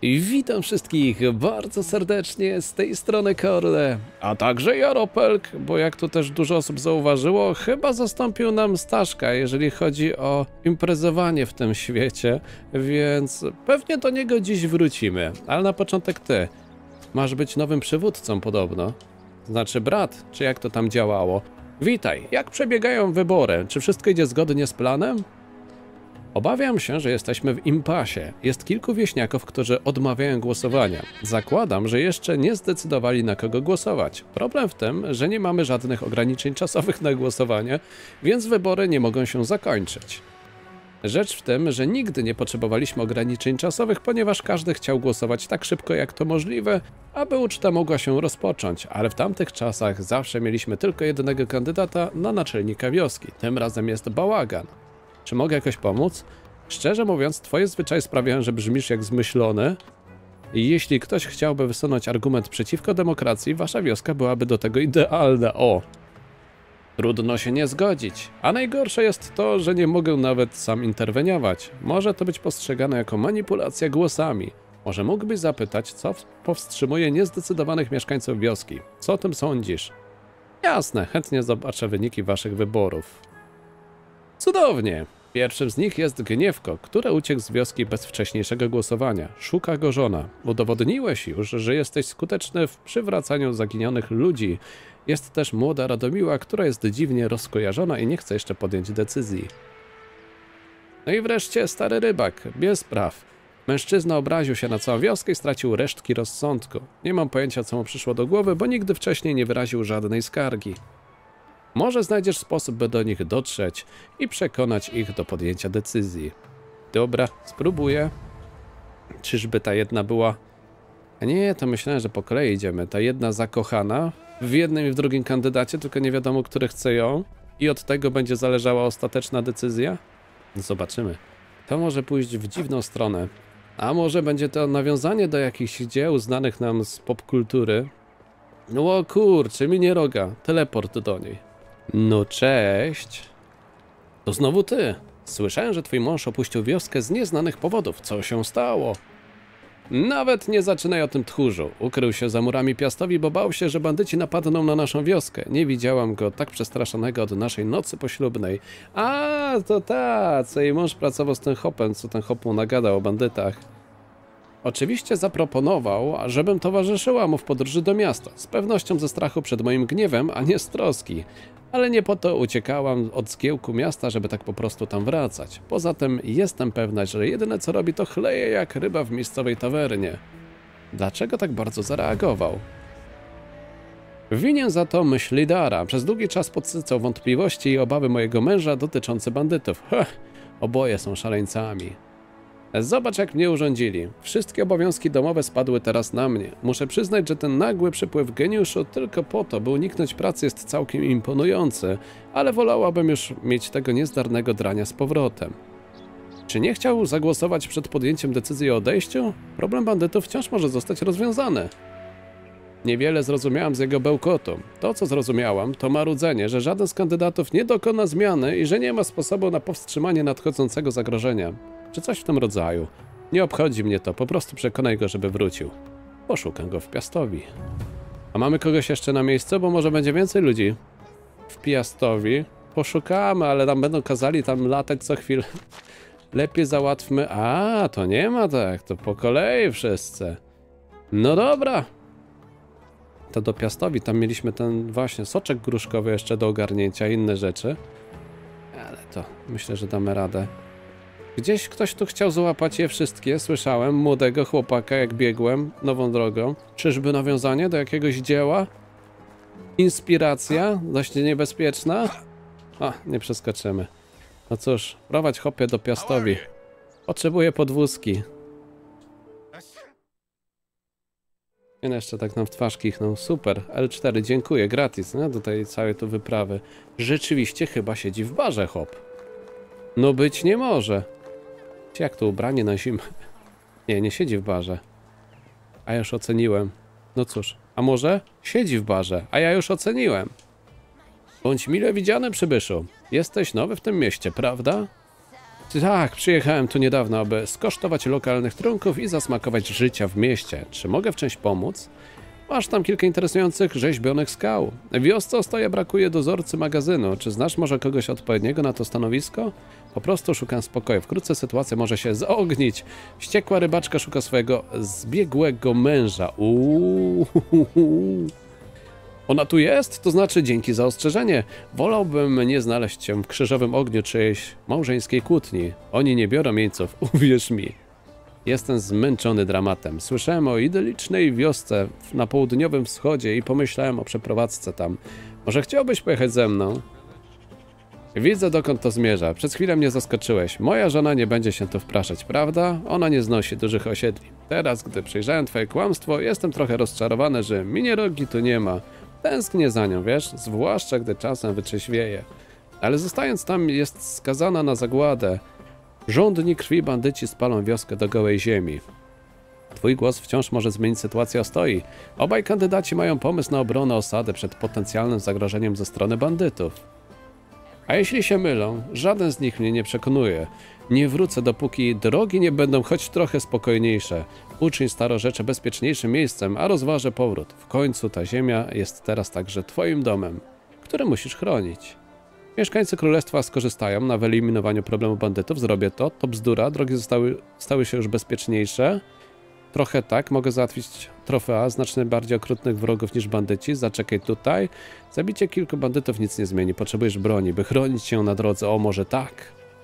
I witam wszystkich bardzo serdecznie z tej strony Korle, a także Jaropelk, bo jak tu też dużo osób zauważyło, chyba zastąpił nam Staszka, jeżeli chodzi o imprezowanie w tym świecie, więc pewnie do niego dziś wrócimy, ale na początek ty. Masz być nowym przywódcą podobno, znaczy brat, czy jak to tam działało. Witaj, jak przebiegają wybory, czy wszystko idzie zgodnie z planem? Obawiam się, że jesteśmy w impasie. Jest kilku wieśniaków, którzy odmawiają głosowania. Zakładam, że jeszcze nie zdecydowali, na kogo głosować. Problem w tym, że nie mamy żadnych ograniczeń czasowych na głosowanie, więc wybory nie mogą się zakończyć. Rzecz w tym, że nigdy nie potrzebowaliśmy ograniczeń czasowych, ponieważ każdy chciał głosować tak szybko, jak to możliwe, aby uczta mogła się rozpocząć, ale w tamtych czasach zawsze mieliśmy tylko jednego kandydata na naczelnika wioski. Tym razem jest bałagan. Czy mogę jakoś pomóc? Szczerze mówiąc, twoje zwyczaje sprawiają, że brzmisz jak zmyślony. I jeśli ktoś chciałby wysunąć argument przeciwko demokracji, wasza wioska byłaby do tego idealna. O! Trudno się nie zgodzić. A najgorsze jest to, że nie mogę nawet sam interweniować. Może to być postrzegane jako manipulacja głosami. Może mógłbyś zapytać, co powstrzymuje niezdecydowanych mieszkańców wioski? Co o tym sądzisz? Jasne, chętnie zobaczę wyniki waszych wyborów. Cudownie! Pierwszym z nich jest Gniewko, który uciekł z wioski bez wcześniejszego głosowania. Szuka go żona. Udowodniłeś już, że jesteś skuteczny w przywracaniu zaginionych ludzi. Jest też młoda Radomiła, która jest dziwnie rozkojarzona i nie chce jeszcze podjąć decyzji. No i wreszcie stary rybak, bez praw. Mężczyzna obraził się na całą wioskę i stracił resztki rozsądku. Nie mam pojęcia, co mu przyszło do głowy, bo nigdy wcześniej nie wyraził żadnej skargi. Może znajdziesz sposób, by do nich dotrzeć i przekonać ich do podjęcia decyzji. Dobra, spróbuję. Czyżby ta jedna była... A nie, to myślałem, że po kolei idziemy. Ta jedna zakochana w jednym i w drugim kandydacie, tylko nie wiadomo, który chce ją. I od tego będzie zależała ostateczna decyzja? Zobaczymy. To może pójść w dziwną stronę. A może będzie to nawiązanie do jakichś dzieł znanych nam z popkultury? No o kurczę, minie roga. Teleport do niej. No cześć. To znowu ty. Słyszałem, że twój mąż opuścił wioskę z nieznanych powodów. Co się stało? Nawet nie zaczynaj o tym, tchórzu. Ukrył się za murami Piastowi, bo bał się, że bandyci napadną na naszą wioskę. Nie widziałam go tak przestraszonego od naszej nocy poślubnej. A, to ta, co jej mąż pracował z tym chopem, co ten chop mu nagadał o bandytach. Oczywiście zaproponował, żebym towarzyszyła mu w podróży do miasta. Z pewnością ze strachu przed moim gniewem, a nie z troski. Ale nie po to uciekałam od zgiełku miasta, żeby tak po prostu tam wracać. Poza tym jestem pewna, że jedyne co robi, to chleje jak ryba w miejscowej tawernie. Dlaczego tak bardzo zareagował? Winien za to myśli Dara. Przez długi czas podsycał wątpliwości i obawy mojego męża dotyczące bandytów. Oboje są szaleńcami. Zobacz, jak mnie urządzili. Wszystkie obowiązki domowe spadły teraz na mnie. Muszę przyznać, że ten nagły przypływ geniuszu tylko po to, by uniknąć pracy, jest całkiem imponujący, ale wolałabym już mieć tego niezdarnego drania z powrotem. Czy nie chciał zagłosować przed podjęciem decyzji o odejściu? Problem bandytów wciąż może zostać rozwiązany. Niewiele zrozumiałam z jego bełkotu. To, co zrozumiałam, to marudzenie, że żaden z kandydatów nie dokona zmiany i że nie ma sposobu na powstrzymanie nadchodzącego zagrożenia. Czy coś w tym rodzaju. Nie obchodzi mnie to, po prostu przekonaj go, żeby wrócił. Poszukam go w Piastowi. A mamy kogoś jeszcze na miejscu, bo może będzie więcej ludzi w Piastowi. Poszukamy, ale nam będą kazali tam latać co chwilę. Lepiej załatwmy... A, to nie ma tak, to po kolei wszyscy. No dobra. To do Piastowi, tam mieliśmy ten właśnie soczek gruszkowy jeszcze do ogarnięcia, inne rzeczy. Ale to myślę, że damy radę. Gdzieś ktoś tu chciał złapać je wszystkie, słyszałem, młodego chłopaka jak biegłem nową drogą. Czyżby nawiązanie do jakiegoś dzieła? Inspiracja? Dość niebezpieczna? A, nie przeskoczymy. No cóż, prowadź chłopie do Piastowi. Potrzebuję podwózki. I jeszcze tak nam w twarz kichnął. Super, L4, dziękuję, gratis, no, do tej całej tu wyprawy. Rzeczywiście chyba siedzi w barze, chłop. No być nie może. Jak to ubranie na zimę? Nie, nie siedzi w barze. A ja już oceniłem. No cóż, a może siedzi w barze, a ja już oceniłem. Bądź mile widziany, przybyszu. Jesteś nowy w tym mieście, prawda? Tak, przyjechałem tu niedawno, aby skosztować lokalnych trunków i zasmakować życia w mieście. Czy mogę w czymś pomóc? Masz tam kilka interesujących rzeźbionych skał. W wiosce Ostoja brakuje dozorcy magazynu. Czy znasz może kogoś odpowiedniego na to stanowisko? Po prostu szukam spokoju. Wkrótce sytuacja może się zaognić. Wściekła rybaczka szuka swojego zbiegłego męża. Ona tu jest? To znaczy dzięki za ostrzeżenie. Wolałbym nie znaleźć się w krzyżowym ogniu czyjejś małżeńskiej kłótni. Oni nie biorą jeńców, uwierz mi. Jestem zmęczony dramatem. Słyszałem o idyllicznej wiosce na południowym wschodzie i pomyślałem o przeprowadzce tam. Może chciałbyś pojechać ze mną? Widzę, dokąd to zmierza. Przez chwilę mnie zaskoczyłeś. Moja żona nie będzie się tu wpraszać, prawda? Ona nie znosi dużych osiedli. Teraz, gdy przejrzałem twoje kłamstwo, jestem trochę rozczarowany, że minirogi tu nie ma. Tęsknię za nią, wiesz? Zwłaszcza, gdy czasem wytrzeźwieje. Ale zostając tam, jest skazana na zagładę. Żądni krwi bandyci spalą wioskę do gołej ziemi. Twój głos wciąż może zmienić sytuację Ostoi. Obaj kandydaci mają pomysł na obronę osady przed potencjalnym zagrożeniem ze strony bandytów. A jeśli się mylą, żaden z nich mnie nie przekonuje. Nie wrócę, dopóki drogi nie będą choć trochę spokojniejsze. Uczyń Starorzecze bezpieczniejszym miejscem, a rozważę powrót. W końcu ta ziemia jest teraz także twoim domem, który musisz chronić. Mieszkańcy królestwa skorzystają na wyeliminowaniu problemu bandytów. Zrobię to. To bzdura. Drogi stały się już bezpieczniejsze. Trochę tak. Mogę załatwić trofea znacznie bardziej okrutnych wrogów niż bandyci. Zaczekaj tutaj. Zabicie kilku bandytów nic nie zmieni. Potrzebujesz broni, by chronić się na drodze. O, może tak.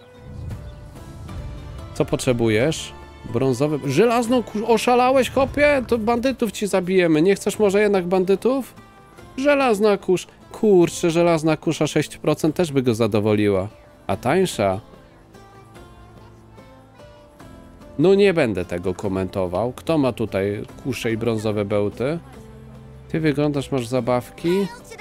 Co potrzebujesz? Brązowy... Żelazną kurz... Oszalałeś, chłopie? To bandytów ci zabijemy. Nie chcesz może jednak bandytów? Żelazna kurz... Kurczę, żelazna kusza 6% też by go zadowoliła. A tańsza? No nie będę tego komentował. Kto ma tutaj kusze i brązowe bełty? Ty wyglądasz, masz zabawki?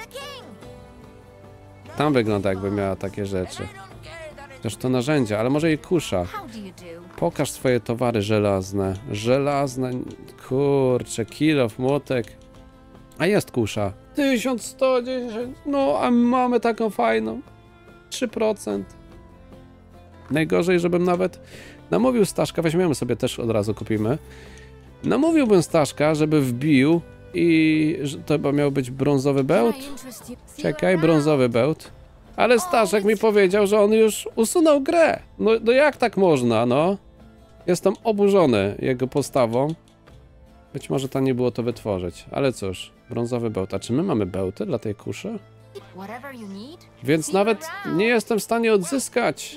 Tam wygląda, jakby miała takie rzeczy. Chociaż to narzędzia, ale może i kusza. Pokaż swoje towary żelazne. Żelazne... Kurczę, kilof, młotek. A jest kusza. 1110. No, a mamy taką fajną. 3%. Najgorzej, żebym nawet namówił Staszka. Weźmiemy sobie też, od razu kupimy. Namówiłbym Staszka, żeby wbił i... To chyba miał być brązowy bełt? Czekaj, brązowy bełt. Ale Staszek mi powiedział, że on już usunął grę. No jak tak można, no? Jestem oburzony jego postawą. Być może tam nie było to wytworzyć, ale cóż, brązowy bełt. A czy my mamy bełty dla tej kuszy? Więc nawet nie jestem w stanie odzyskać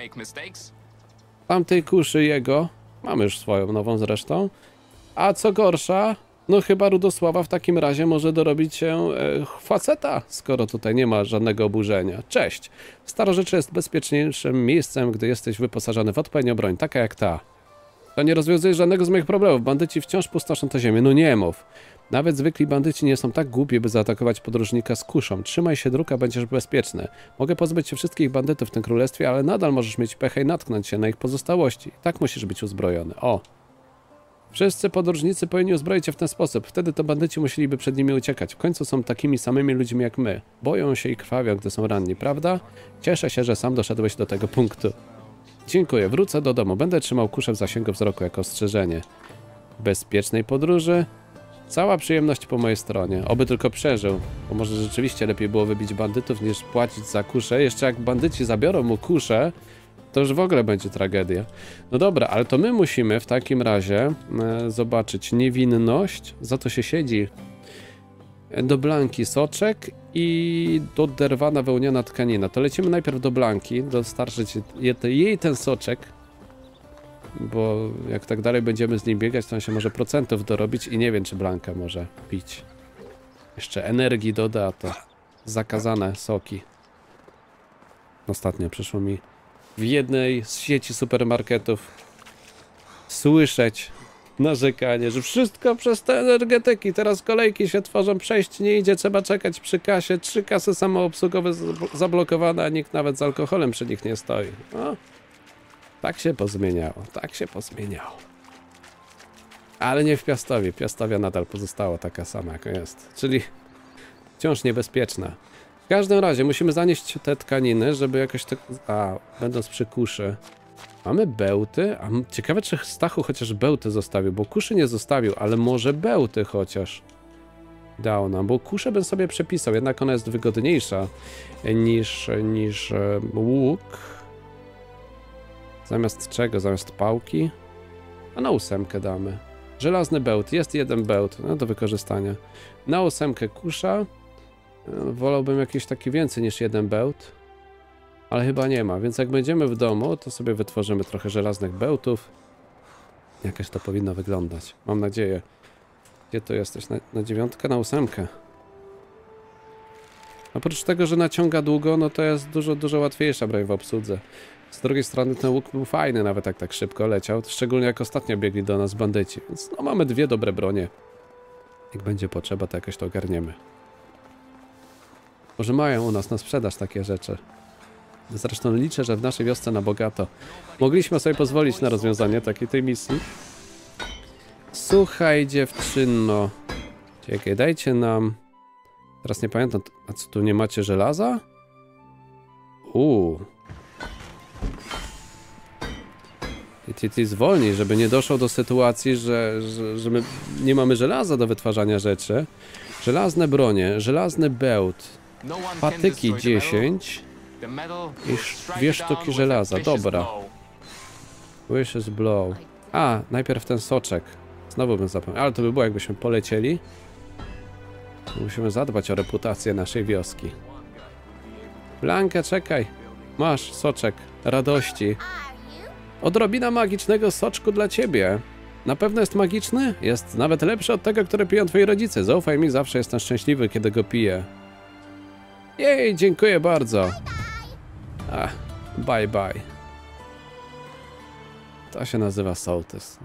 tamtej kuszy jego. Mamy już swoją nową zresztą. A co gorsza, no chyba Rudosława w takim razie może dorobić się faceta, skoro tutaj nie ma żadnego oburzenia. Cześć! Starorzecze jest bezpieczniejszym miejscem, gdy jesteś wyposażony w odpowiednią broń, taka jak ta. To nie rozwiązuje żadnego z moich problemów. Bandyci wciąż pustoszą tę ziemię. No nie mów. Nawet zwykli bandyci nie są tak głupi, by zaatakować podróżnika z kuszą. Trzymaj się dróg, a będziesz bezpieczny. Mogę pozbyć się wszystkich bandytów w tym królestwie, ale nadal możesz mieć pecha i natknąć się na ich pozostałości. Tak musisz być uzbrojony. O! Wszyscy podróżnicy powinni uzbroić się w ten sposób. Wtedy to bandyci musieliby przed nimi uciekać. W końcu są takimi samymi ludźmi jak my. Boją się i krwawią, gdy są ranni, prawda? Cieszę się, że sam doszedłeś do tego punktu. Dziękuję, wrócę do domu. Będę trzymał kuszę w zasięgu wzroku jako ostrzeżenie. Bezpiecznej podróży. Cała przyjemność po mojej stronie. Oby tylko przeżył. Bo może rzeczywiście lepiej było wybić bandytów niż płacić za kuszę. Jeszcze jak bandyci zabiorą mu kuszę, to już w ogóle będzie tragedia. No dobra, ale to my musimy w takim razie zobaczyć niewinność. Za to się siedzi. Do Blanki soczek i do Derwana wełniana tkanina. To lecimy najpierw do Blanki, dostarczyć jej ten soczek, bo jak tak dalej będziemy z nim biegać, to on się może procentów dorobić i nie wiem, czy Blanka może pić. Jeszcze energii doda, to zakazane soki. Ostatnio przyszło mi w jednej z sieci supermarketów słyszeć narzekanie, że wszystko przez te energetyki, teraz kolejki się tworzą, przejść nie idzie, trzeba czekać przy kasie, 3 kasy samoobsługowe zablokowane, a nikt nawet z alkoholem przy nich nie stoi. No, tak się pozmieniało, tak się pozmieniało. Ale nie w Piastowie, Piastowia nadal pozostała taka sama jak jest, czyli wciąż niebezpieczna. W każdym razie musimy zanieść te tkaniny, żeby jakoś tak... A, będąc przy kuszy. Mamy bełty? A ciekawe, czy Stachu chociaż bełty zostawił, bo kuszy nie zostawił, ale może bełty chociaż dał nam, bo kuszę bym sobie przepisał, jednak ona jest wygodniejsza niż łuk. Zamiast czego? Zamiast pałki? A na 8 damy. Żelazny bełt, jest jeden bełt, no do wykorzystania. Na 8 kusza. Wolałbym jakiś taki więcej niż jeden bełt. Ale chyba nie ma, więc jak będziemy w domu, to sobie wytworzymy trochę żelaznych bełtów. Jakaś to powinno wyglądać, mam nadzieję. Gdzie to jesteś? Na 9, na 8. Oprócz tego, że naciąga długo, no to jest dużo łatwiejsza broń w obsłudze. Z drugiej strony ten łuk był fajny, nawet jak tak szybko leciał, szczególnie jak ostatnio biegli do nas bandyci. Więc no mamy dwie dobre bronie. Jak będzie potrzeba, to jakoś to ogarniemy. Może mają u nas na sprzedaż takie rzeczy. Zresztą liczę, że w naszej wiosce na bogato mogliśmy sobie pozwolić na rozwiązanie takiej tej misji. Słuchaj, dziewczyno. Czekaj, dajcie nam... Teraz nie pamiętam, a co, tu nie macie żelaza? Ty zwolnij, żeby nie doszło do sytuacji, że my nie mamy żelaza do wytwarzania rzeczy. Żelazne bronie, żelazny bełt, patyki 10 i 2 sztuki żelaza. Dobra. Vicious blow. A, najpierw ten soczek. Znowu bym zapomniał, ale to by było, jakbyśmy polecieli. Musimy zadbać o reputację naszej wioski. Blanka, czekaj. Masz soczek radości. Odrobina magicznego soczku dla ciebie. Na pewno jest magiczny? Jest nawet lepszy od tego, który piją twoi rodzice. Zaufaj mi, zawsze jestem szczęśliwy, kiedy go piję. Jej, dziękuję bardzo. Bye bye. To się nazywa sołtys.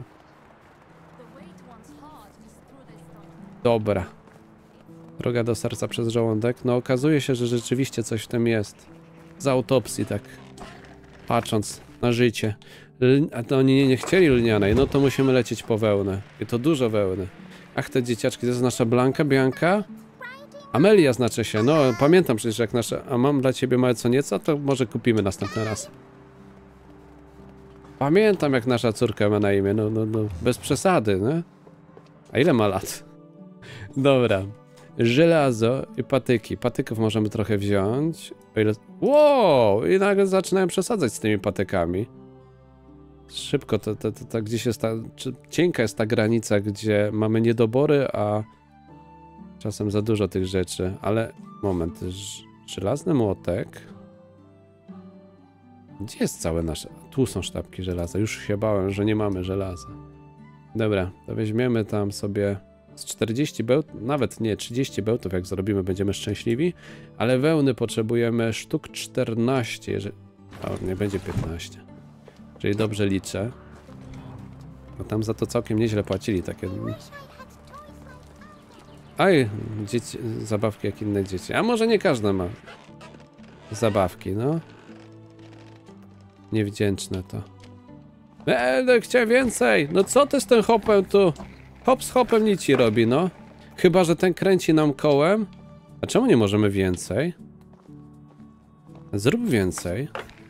Dobra. Droga do serca przez żołądek. No okazuje się, że rzeczywiście coś w tym jest. Z autopsji tak. Patrząc na życie. A to oni nie chcieli lnianej, no to musimy lecieć po wełnę. I to dużo wełny. Ach, te dzieciaczki, to jest nasza Blanka, Bianka? Amelia znaczy się, no pamiętam przecież jak nasza... A mam dla ciebie małe co nieco, to może kupimy następny raz. Pamiętam jak nasza córka ma na imię, no bez przesady, no. A ile ma lat? Dobra. Żelazo i patyki. Patyków możemy trochę wziąć. O ile... Wow! I nagle zaczynają przesadzać z tymi patykami. Szybko, to gdzieś jest ta... Cienka jest ta granica, gdzie mamy niedobory, a czasem za dużo tych rzeczy. Ale moment, żelazny młotek. Gdzie jest całe nasze... Tu są sztabki żelaza. Już się bałem, że nie mamy żelaza. Dobra, to weźmiemy tam sobie z 40 bełtów, nawet nie, 30 bełtów jak zrobimy, będziemy szczęśliwi. Ale wełny potrzebujemy sztuk 14, jeżeli... O, nie będzie 15. Czyli dobrze liczę. Bo tam za to całkiem nieźle płacili takie... Aj, dzieci, zabawki jak inne dzieci. A może nie każda ma zabawki, no. Niewdzięczne to. Chciałem więcej! No co ty z tym hopem tu? Hop z hopem nic ci robi, no. Chyba że ten kręci nam kołem. A czemu nie możemy więcej? Zrób więcej.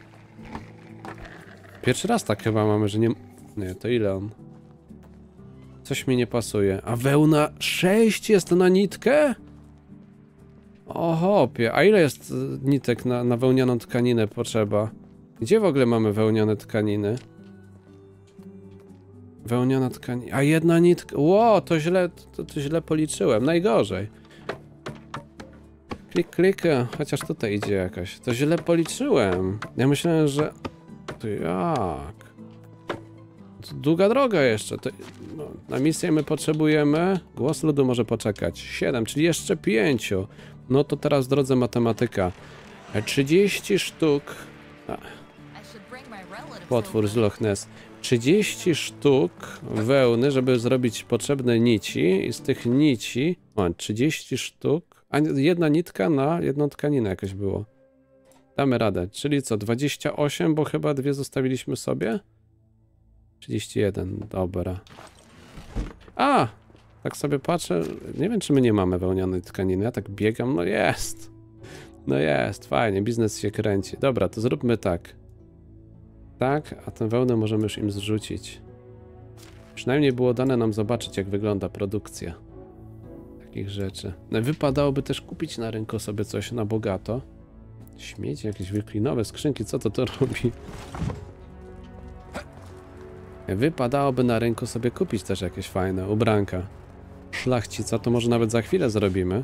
Pierwszy raz tak chyba mamy, że nie... Nie, to ile on? Coś mi nie pasuje. A wełna 6 jest na nitkę? O hopie, a ile jest nitek na wełnianą tkaninę potrzeba? Gdzie w ogóle mamy wełniane tkaniny? Wełniana tkanina. A jedna nitka. Ło, to źle policzyłem. Najgorzej. Klik. Chociaż tutaj idzie jakaś. To źle policzyłem. Ja myślałem, że... To jak? To długa droga jeszcze. To... No, na misję my potrzebujemy... Głos ludu może poczekać. 7, czyli jeszcze 5. No to teraz, drodzy, matematyka. 30 sztuk... Potwór z Loch Ness. 30 sztuk wełny, żeby zrobić potrzebne nici i z tych nici... O, 30 sztuk... A jedna nitka na jedną tkaninę jakoś było. Damy radę. Czyli co, 28, bo chyba 2 zostawiliśmy sobie? 31, dobra. A! Tak sobie patrzę, nie wiem czy my nie mamy wełnianej tkaniny, ja tak biegam, no jest. No jest, fajnie, biznes się kręci. Dobra, to zróbmy tak. Tak, a tę wełnę możemy już im zrzucić. Przynajmniej było dane nam zobaczyć, jak wygląda produkcja takich rzeczy. No, wypadałoby też kupić na rynku sobie coś na bogato. Śmieci, jakieś wyklinowe skrzynki, co to robi? Wypadałoby na rynku sobie kupić też jakieś fajne ubranka. Szlachcica to może nawet za chwilę zrobimy.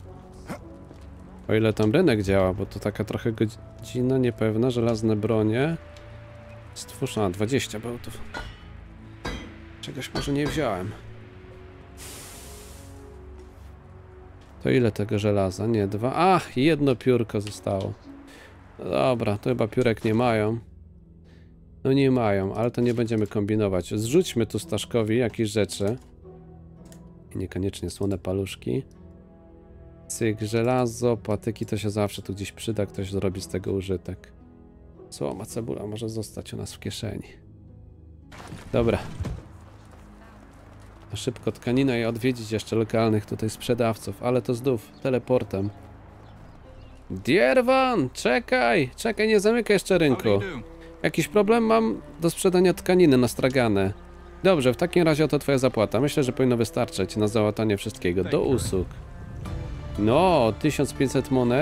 O ile tam rynek działa, bo to taka trochę godzina niepewna. Żelazne bronie. Stwórz, 20 bełtów. Czegoś może nie wziąłem. To ile tego żelaza? Nie, 2. Ach, jedno piórko zostało. Dobra, to chyba piórek nie mają. No nie mają, ale to nie będziemy kombinować. Zrzućmy tu Staszkowi jakieś rzeczy. Niekoniecznie słone paluszki. Cyk, żelazo, patyki to się zawsze tu gdzieś przyda, ktoś zrobi z tego użytek. Słoma, cebula może zostać u nas w kieszeni. Dobra. Szybko tkanina i odwiedzić jeszcze lokalnych tutaj sprzedawców, ale to znów teleportem. Dierwan, czekaj, nie zamykaj jeszcze rynku. Jakiś problem mam do sprzedania tkaniny na stragany. Dobrze, w takim razie oto twoja zapłata. Myślę, że powinno wystarczyć na załatanie wszystkiego. Do usług. No, 1500 monet.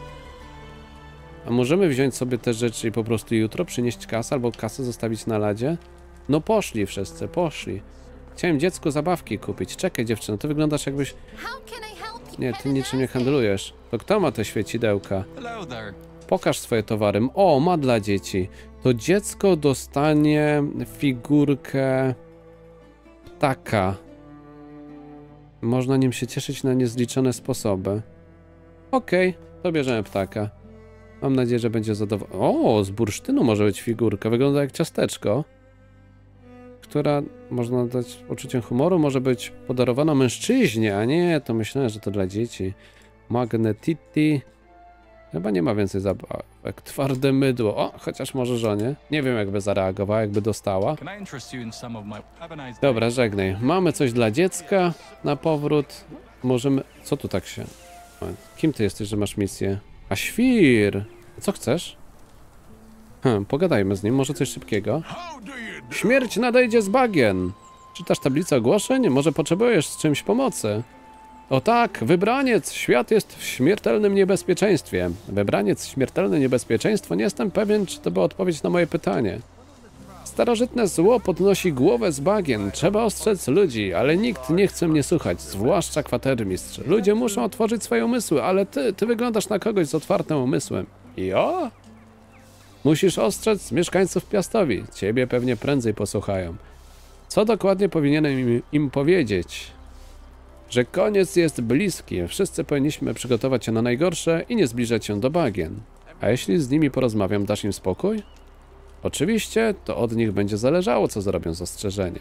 A możemy wziąć sobie te rzeczy i po prostu jutro przynieść kasę albo kasę zostawić na ladzie? No poszli wszyscy, poszli. Chciałem dziecku zabawki kupić. Czekaj dziewczyno, ty wyglądasz jakbyś... Nie, ty niczym nie handlujesz. To kto ma te świecidełka? Pokaż swoje towary. O, ma dla dzieci. To dziecko dostanie figurkę ptaka. Można nim się cieszyć na niezliczone sposoby. Okej, to bierzemy ptaka. Mam nadzieję, że będzie zadowolony. O, z bursztynu może być figurka. Wygląda jak ciasteczko. Która, można dać poczuciem humoru, może być podarowana mężczyźnie. A nie, to myślałem, że to dla dzieci. Magnetity. Chyba nie ma więcej zabawek. Twarde mydło. O, chociaż może żonie. Nie wiem, jakby zareagowała, jakby dostała. Dobra, żegnaj. Mamy coś dla dziecka na powrót. Możemy... Co tu tak się... O, kim ty jesteś, że masz misję? A świr! Co chcesz? Pogadajmy z nim. Może coś szybkiego. Śmierć nadejdzie z bagien. Czytasz tablicę ogłoszeń? Może potrzebujesz z czymś pomocy? O tak, wybraniec! Świat jest w śmiertelnym niebezpieczeństwie. Wybraniec, śmiertelne niebezpieczeństwo? Nie jestem pewien, czy to była odpowiedź na moje pytanie. Starożytne zło podnosi głowę z bagien. Trzeba ostrzec ludzi, ale nikt nie chce mnie słuchać, zwłaszcza kwatermistrz. Ludzie muszą otworzyć swoje umysły, ale ty wyglądasz na kogoś z otwartym umysłem. Jo? Musisz ostrzec mieszkańców Piastowi. Ciebie pewnie prędzej posłuchają. Co dokładnie powinienem im powiedzieć? Że koniec jest bliski. Wszyscy powinniśmy przygotować się na najgorsze i nie zbliżać się do bagien. A jeśli z nimi porozmawiam, dasz im spokój? Oczywiście, to od nich będzie zależało, co zrobią z ostrzeżeniem.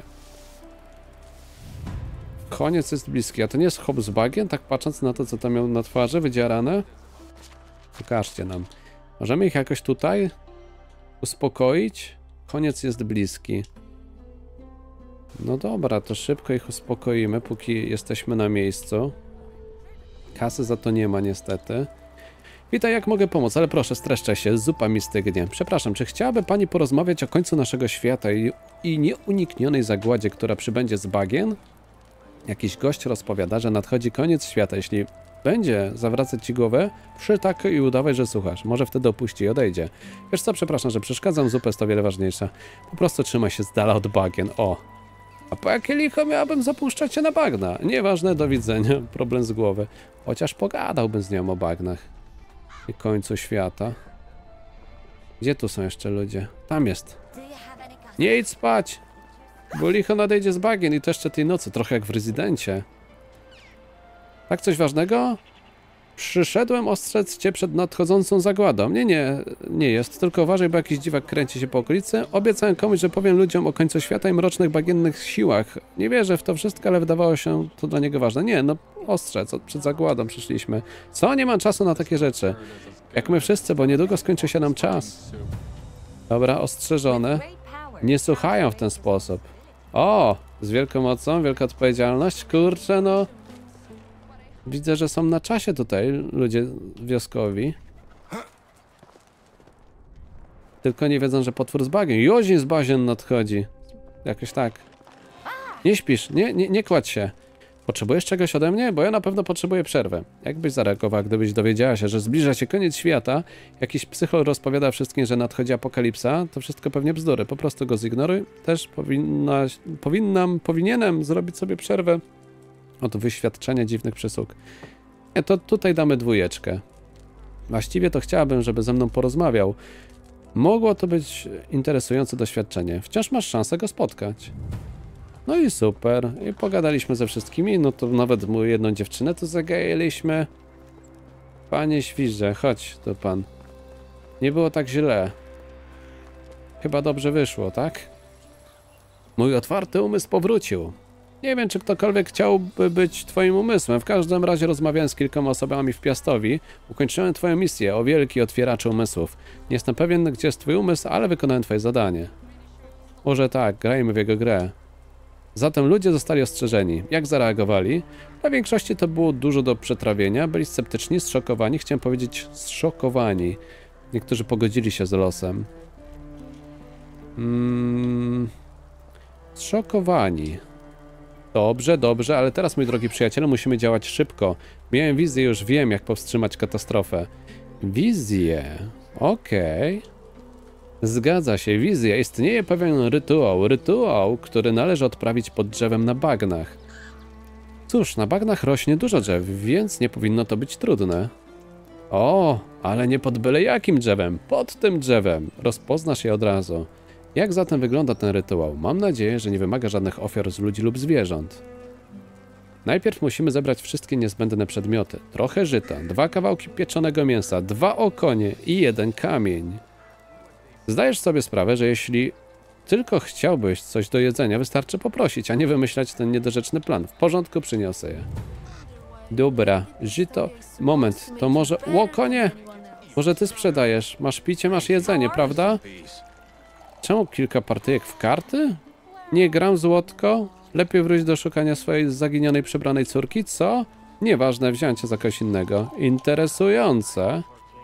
Koniec jest bliski. A to nie jest hop z bagien, tak patrząc na to, co tam miał na twarzy, wydzierane? Pokażcie nam. Możemy ich jakoś tutaj uspokoić? Koniec jest bliski. No dobra, to szybko ich uspokoimy, póki jesteśmy na miejscu. Kasy za to nie ma niestety. Witaj, jak mogę pomóc? Ale proszę, streszczę się, zupa mi stygnie. Przepraszam, czy chciałaby pani porozmawiać o końcu naszego świata i nieuniknionej zagładzie, która przybędzie z bagien? Jakiś gość rozpowiada, że nadchodzi koniec świata. Jeśli będzie zawracać ci głowę, przytakuj i udawaj, że słuchasz. Może wtedy opuści i odejdzie. Wiesz co, przepraszam, że przeszkadzam, zupa jest o wiele ważniejsza. Po prostu trzymaj się z dala od bagien. O! A po jakie licho miałabym zapuszczać się na bagna? Nieważne, do widzenia. Problem z głowy. Chociaż pogadałbym z nią o bagnach. I końcu świata. Gdzie tu są jeszcze ludzie? Tam jest. Nie idź spać! Bo licho nadejdzie z bagien i to jeszcze tej nocy. Trochę jak w rezydencie. Tak, coś ważnego? Przyszedłem ostrzec cię przed nadchodzącą zagładą. Nie jest. Tylko uważaj, bo jakiś dziwak kręci się po okolicy. Obiecałem komuś, że powiem ludziom o końcu świata i mrocznych bagiennych siłach. Nie wierzę w to wszystko, ale wydawało się to dla niego ważne. Nie, no ostrzec. Przed zagładą przyszliśmy. Co? Nie mam czasu na takie rzeczy. Jak my wszyscy, bo niedługo skończy się nam czas. Dobra, ostrzeżone. Nie słuchają w ten sposób. O! Z wielką mocą, wielka odpowiedzialność. Kurczę, no... Widzę, że są na czasie tutaj ludzie wioskowi. Tylko nie wiedzą, że potwór z bagien. Jozin z bazien nadchodzi. Jakoś tak. Nie śpisz, nie kładź się. Potrzebujesz czegoś ode mnie? Bo ja na pewno potrzebuję przerwę. Jakbyś zareagowała, gdybyś dowiedziała się, że zbliża się koniec świata, jakiś psycholog rozpowiada wszystkim, że nadchodzi apokalipsa, to wszystko pewnie bzdury. Po prostu go zignoruj. Też powinienem zrobić sobie przerwę od wyświadczenia dziwnych przysług. Nie, to tutaj damy 2. Właściwie to chciałabym, żeby ze mną porozmawiał. Mogło to być interesujące doświadczenie. Wciąż masz szansę go spotkać. No i super. I pogadaliśmy ze wszystkimi. No to nawet mu jedną dziewczynę tu zagajaliśmy. Panie świrze, chodź tu pan. Nie było tak źle. Chyba dobrze wyszło, tak? Mój otwarty umysł powrócił. Nie wiem, czy ktokolwiek chciałby być twoim umysłem. W każdym razie rozmawiałem z kilkoma osobami w Piastowi. Ukończyłem twoją misję, o wielki otwieracz umysłów. Nie jestem pewien, gdzie jest twój umysł, ale wykonałem twoje zadanie. Może tak, grajmy w jego grę. Zatem ludzie zostali ostrzeżeni. Jak zareagowali? Na większości to było dużo do przetrawienia. Byli sceptyczni, zszokowani. Chciałem powiedzieć zszokowani. Niektórzy pogodzili się z losem. Zszokowani. Dobrze, dobrze, ale teraz, mój drogi przyjacielu, musimy działać szybko. Miałem wizję, już wiem, jak powstrzymać katastrofę. Wizję. Okej. Zgadza się, wizja. Istnieje pewien rytuał, który należy odprawić pod drzewem na bagnach. Cóż, na bagnach rośnie dużo drzew, więc nie powinno to być trudne. O, ale nie pod byle jakim drzewem, pod tym drzewem. Rozpoznasz je od razu. Jak zatem wygląda ten rytuał? Mam nadzieję, że nie wymaga żadnych ofiar z ludzi lub zwierząt. Najpierw musimy zebrać wszystkie niezbędne przedmioty. Trochę żyta, 2 kawałki pieczonego mięsa, 2 okonie i 1 kamień. Zdajesz sobie sprawę, że jeśli tylko chciałbyś coś do jedzenia, wystarczy poprosić, a nie wymyślać ten niedorzeczny plan. W porządku, przyniosę je. Dobra, żyto... Moment, to może... Łokonie! Może ty sprzedajesz? Masz picie, masz jedzenie, prawda? Czemu kilka partyjek w karty? Nie gram, złotko? Lepiej wróć do szukania swojej zaginionej przebranej córki, co? Nieważne, wziąłem cię za kogoś innego. Interesujące.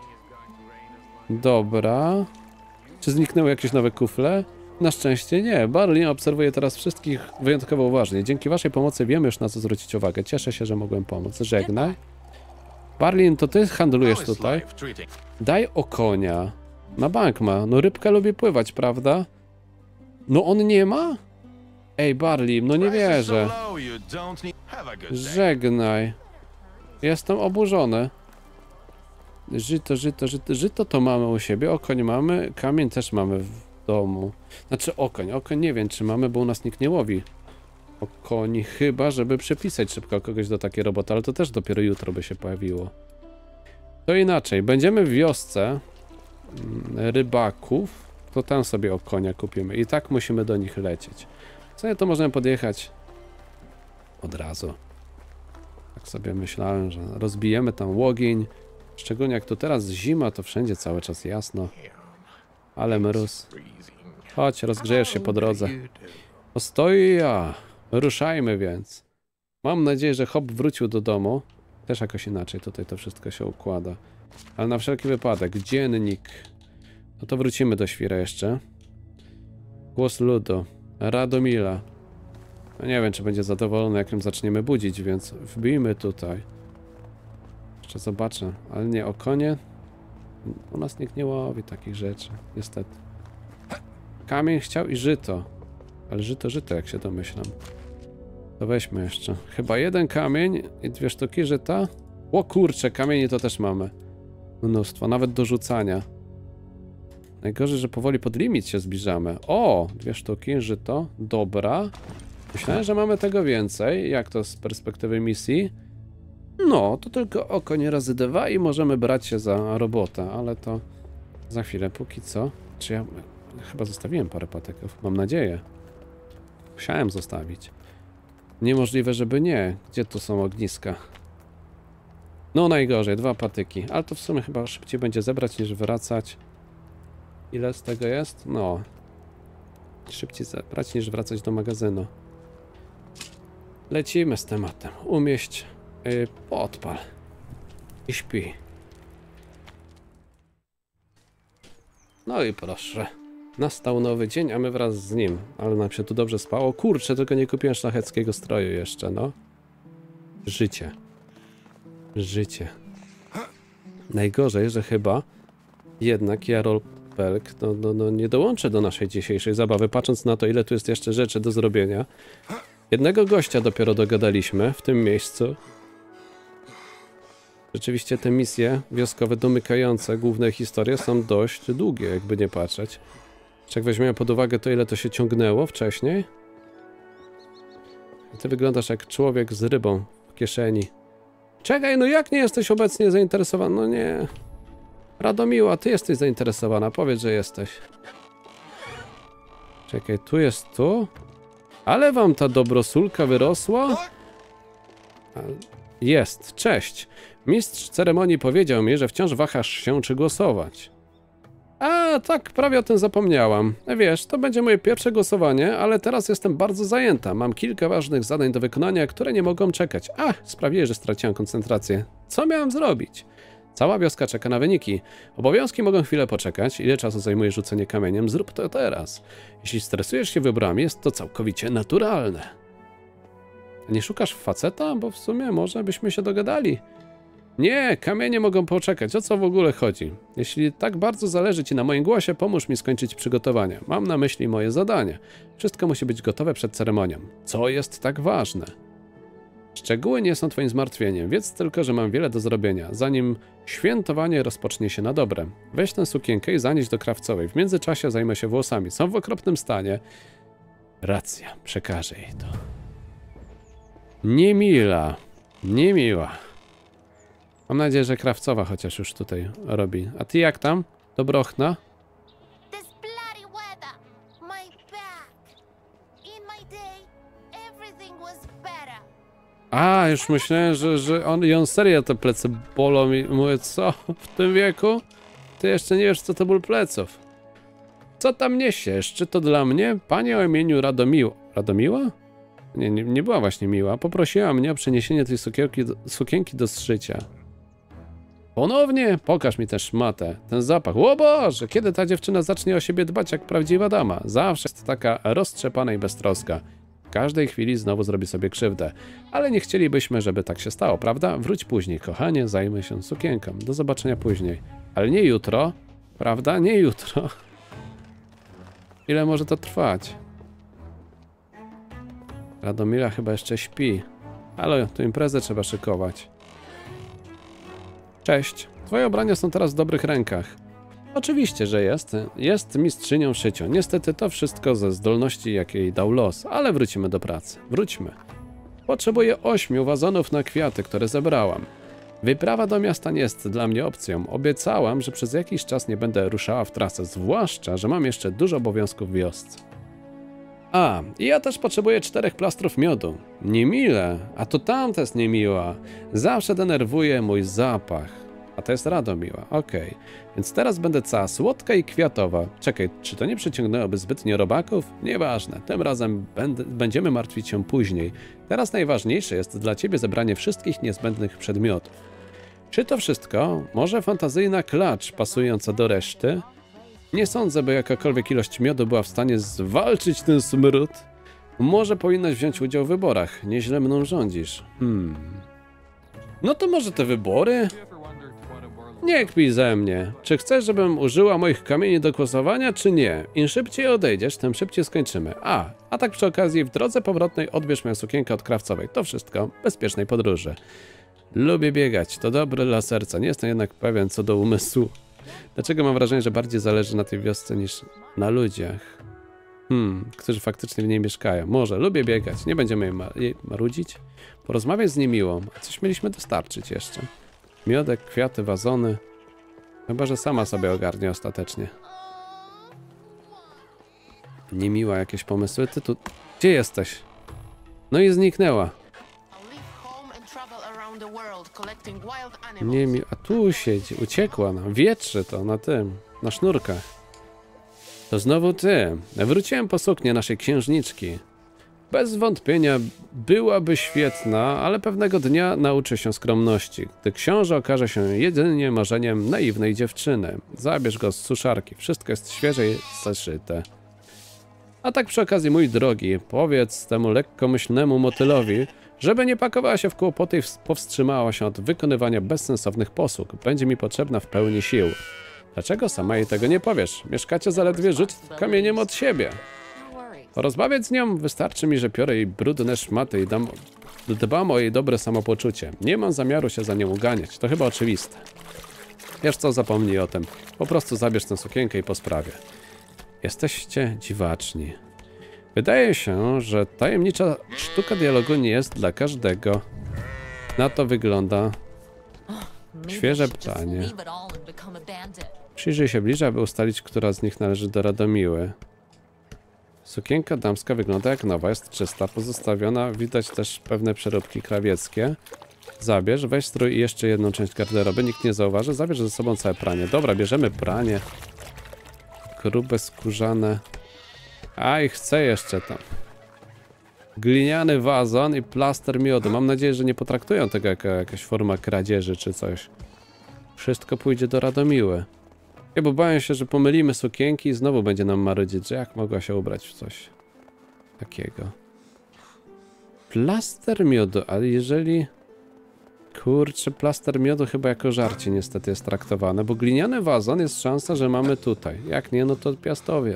Dobra. Czy zniknęły jakieś nowe kufle? Na szczęście nie. Barlin obserwuje teraz wszystkich wyjątkowo uważnie. Dzięki waszej pomocy wiemy już, na co zwrócić uwagę. Cieszę się, że mogłem pomóc. Żegnaj. Barlin, to ty handlujesz tutaj? Daj okonia. Na bank ma. No rybka lubi pływać, prawda? No on nie ma? Ej, Barlin, no nie wierzę. Żegnaj. Jestem oburzony. Żyto to mamy u siebie, okoń mamy, kamień też mamy w domu. Znaczy okoń nie wiem, czy mamy, bo u nas nikt nie łowi okoni, chyba żeby przepisać szybko kogoś do takiej roboty, ale to też dopiero jutro by się pojawiło. To inaczej, będziemy w wiosce rybaków, to tam sobie okonia kupimy i tak musimy do nich lecieć. Co nie, to możemy podjechać od razu. Tak sobie myślałem, że rozbijemy tam łogień. Szczególnie jak tu teraz zima, to wszędzie cały czas jasno. Ale mróz. Chodź, rozgrzejesz się po drodze. Ostoi ja. Ruszajmy więc. Mam nadzieję, że Hop wrócił do domu. Też jakoś inaczej tutaj to wszystko się układa. Ale na wszelki wypadek. Dziennik. No to wrócimy do świra jeszcze. Głos ludu. Radomila. No nie wiem, czy będzie zadowolony, jak ją zaczniemy budzić, więc wbijmy tutaj. Jeszcze zobaczę, ale nie, o konie. U nas nikt nie łowi takich rzeczy, niestety. Kamień chciał i żyto. Ale żyto, jak się domyślam. To weźmy jeszcze. Chyba 1 kamień i 2 sztuki żyta. O kurczę, kamieni to też mamy. Mnóstwo, nawet do rzucania. Najgorzej, że powoli pod limit się zbliżamy. O, 2 sztuki, żyto. Dobra. Myślałem, że mamy tego więcej. Jak to z perspektywy misji? No, to tylko okoń razy 2 i możemy brać się za robotę, ale to za chwilę. Póki co. Czy ja chyba zostawiłem parę patyków? Mam nadzieję. Musiałem zostawić. Niemożliwe, żeby nie. Gdzie tu są ogniska? No najgorzej, 2 patyki. Ale to w sumie chyba szybciej będzie zebrać niż wracać. Ile z tego jest? No. Szybciej zebrać niż wracać do magazynu. Lecimy z tematem. Umieść. Podpal. I śpi. No i proszę. Nastał nowy dzień, a my wraz z nim. Ale nam się tu dobrze spało. Kurczę, tylko nie kupiłem szlacheckiego stroju jeszcze, no. Życie. Życie. Najgorzej, że chyba jednak Jarlpelk nie dołączę do naszej dzisiejszej zabawy, patrząc na to, ile tu jest jeszcze rzeczy do zrobienia. Jednego gościa dopiero dogadaliśmy w tym miejscu. Rzeczywiście te misje wioskowe domykające główne historie są dość długie, jakby nie patrzeć. Czy jak weźmiemy pod uwagę to, ile to się ciągnęło wcześniej? Ty wyglądasz jak człowiek z rybą w kieszeni. Czekaj, no jak nie jesteś obecnie zainteresowany? No nie. Radomiła, ty jesteś zainteresowana, powiedz, że jesteś. Czekaj, tu jest tu? Ale wam ta dobrosulka wyrosła? Jest, cześć. Mistrz ceremonii powiedział mi, że wciąż wahasz się, czy głosować. A, tak, prawie o tym zapomniałam. Wiesz, to będzie moje pierwsze głosowanie, ale teraz jestem bardzo zajęta. Mam kilka ważnych zadań do wykonania, które nie mogą czekać. Sprawiłeś, że straciłam koncentrację. Co miałam zrobić? Cała wioska czeka na wyniki. Obowiązki mogą chwilę poczekać. Ile czasu zajmuje rzucenie kamieniem? Zrób to teraz. Jeśli stresujesz się wyborami, jest to całkowicie naturalne. A nie szukasz faceta? Bo w sumie może byśmy się dogadali. Nie, kamienie mogą poczekać. O co w ogóle chodzi? Jeśli tak bardzo zależy ci na moim głosie, pomóż mi skończyć przygotowania. Mam na myśli moje zadanie. Wszystko musi być gotowe przed ceremonią. Co jest tak ważne? Szczegóły nie są twoim zmartwieniem. Wiedz tylko, że mam wiele do zrobienia, zanim świętowanie rozpocznie się na dobre. Weź tę sukienkę i zanieś do krawcowej. W międzyczasie zajmę się włosami. Są w okropnym stanie. Racja, przekażę jej to. Niemila. Niemiła. Mam nadzieję, że krawcowa chociaż już tutaj robi. A ty jak tam? Dobrochna? Już myślałem, że on serio te plecy bolą i mówię, co? W tym wieku? Ty jeszcze nie wiesz, co to ból pleców. Co tam niesiesz? Czy to dla mnie? Pani o imieniu Radomiła. Radomiła? Nie była właśnie miła. Poprosiła mnie o przeniesienie tej sukienki do zszycia. Ponownie? Pokaż mi tę szmatę. Ten zapach. O Boże! Kiedy ta dziewczyna zacznie o siebie dbać jak prawdziwa dama? Zawsze jest taka roztrzepana i beztroska. W każdej chwili znowu zrobi sobie krzywdę. Ale nie chcielibyśmy, żeby tak się stało, prawda? Wróć później, kochanie, zajmę się sukienką. Do zobaczenia później. Ale nie jutro. Prawda? Nie jutro. Ile może to trwać? Radomila chyba jeszcze śpi. Ale tu imprezę trzeba szykować. Cześć. Twoje ubrania są teraz w dobrych rękach. Oczywiście, że jest. Jest mistrzynią w szyciu. Niestety to wszystko ze zdolności, jakie jej dał los, ale wrócimy do pracy. Wróćmy. Potrzebuję 8 wazonów na kwiaty, które zebrałam. Wyprawa do miasta nie jest dla mnie opcją. Obiecałam, że przez jakiś czas nie będę ruszała w trasę, zwłaszcza, że mam jeszcze dużo obowiązków w wiosce. I ja też potrzebuję 4 plastrów miodu. Niemile, a to tamta jest niemiła. Zawsze denerwuje mój zapach. A to jest Radomiła, okej. Więc teraz będę cała słodka i kwiatowa. Czekaj, czy to nie przyciągnęłoby zbytnio robaków? Nieważne, tym razem będziemy martwić się później. Teraz najważniejsze jest dla ciebie zebranie wszystkich niezbędnych przedmiotów. Czy to wszystko? Może fantazyjna klacz pasująca do reszty? Nie sądzę, by jakakolwiek ilość miodu była w stanie zwalczyć ten smród. Może powinnaś wziąć udział w wyborach. Nieźle mną rządzisz. No to może te wybory? Nie kpij ze mnie. Czy chcesz, żebym użyła moich kamieni do głosowania, czy nie? Im szybciej odejdziesz, tym szybciej skończymy. A tak przy okazji, w drodze powrotnej odbierz moją sukienkę od krawcowej. To wszystko. Bezpiecznej podróży. Lubię biegać. To dobre dla serca. Nie jestem jednak pewien co do umysłu. Dlaczego mam wrażenie, że bardziej zależy na tej wiosce niż na ludziach? Którzy faktycznie w niej mieszkają. Może. Lubię biegać. Nie będziemy jej marudzić. Porozmawiać z niemiłą. A coś mieliśmy dostarczyć jeszcze. Miodek, kwiaty, wazony. Chyba, że sama sobie ogarnie ostatecznie. Niemiła, jakieś pomysły? Ty tu... Gdzie jesteś? No i zniknęła. Niemiła... A tu siedzi. Uciekła. Wietrzy to na tym. Na sznurkach. To znowu ty. Wróciłem po suknię naszej księżniczki. Bez wątpienia byłaby świetna, ale pewnego dnia nauczy się skromności, gdy książę okaże się jedynie marzeniem naiwnej dziewczyny. Zabierz go z suszarki, wszystko jest świeże i zaszyte. A tak przy okazji, mój drogi, powiedz temu lekkomyślnemu motylowi, żeby nie pakowała się w kłopoty i powstrzymała się od wykonywania bezsensownych posług. Będzie mi potrzebna w pełni sił. Dlaczego sama jej tego nie powiesz? Mieszkacie zaledwie rzut kamieniem od siebie. Porozmawiać z nią wystarczy mi, że piorę jej brudne szmaty i dbam o jej dobre samopoczucie. Nie mam zamiaru się za nią uganiać, to chyba oczywiste. Wiesz co, zapomnij o tym. Po prostu zabierz tę sukienkę i po sprawie. Jesteście dziwaczni. Wydaje się, że tajemnicza sztuka dialogu nie jest dla każdego. Na to wygląda. Świeże pytanie. Przyjrzyj się bliżej, aby ustalić, która z nich należy do Radomiły. Sukienka damska wygląda jak nowa, jest czysta, pozostawiona, widać też pewne przeróbki krawieckie. Zabierz, weź strój i jeszcze jedną część garderoby, nikt nie zauważy, zabierz ze sobą całe pranie. Dobra, bierzemy pranie. Grube, skórzane. A i chcę jeszcze tam. Gliniany wazon i plaster miodu. Mam nadzieję, że nie potraktują tego jako jakaś forma kradzieży czy coś. Wszystko pójdzie do Radomiły. Ja, bo bawię się, że pomylimy sukienki i znowu będzie nam marudzić, że jak mogła się ubrać w coś takiego. Plaster miodu, ale jeżeli... Kurczę, plaster miodu chyba jako żarcie niestety jest traktowane, bo gliniany wazon jest szansa, że mamy tutaj. Jak nie, no to Piastowie.